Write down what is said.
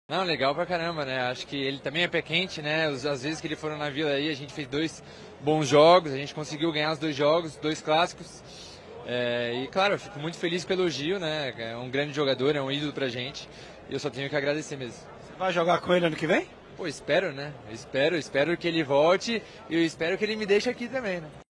Não, legal pra caramba, né? Acho que ele também é pé quente, né? Às vezes que ele foram na Vila aí, a gente fez 2 bons jogos, a gente conseguiu ganhar os 2 jogos, 2 clássicos. E claro, eu fico muito feliz pelo Gil, né? É um grande jogador, é um ídolo pra gente. E eu só tenho que agradecer mesmo. Você vai jogar com ele ano que vem? Pô, espero, né? Espero que ele volte e eu espero que ele me deixe aqui também, né?